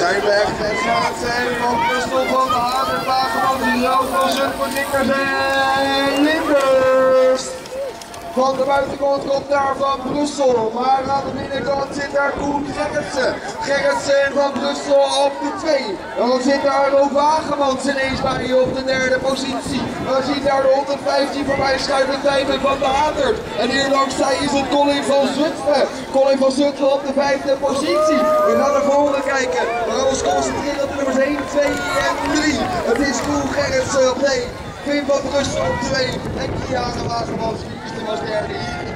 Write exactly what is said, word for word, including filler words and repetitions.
zijn we echt met zijn van Brustel van de Hader, Wageman, die rood van Zutphen, Nikkers en Limburg. Van de buitenkant komt daar van Brussel, maar aan de binnenkant zit daar Koen Gerritsen. Gerritsen van Brussel op de twee. En dan zit daar ook Wagemans ineens bij je op de derde positie. En dan ziet daar de honderdvijftien voorbij schuiven Tijmen van de Hader. En hier langzij is het Colin van Zutphen. Colin van Zutphen op de vijfde positie. We gaan naar voren kijken. We gaan ons concentreren op nummers één, twee en drie. Het is Koen Gerritsen op één. Wim van Brussel op twee en Kiara Wagemans, die was derde.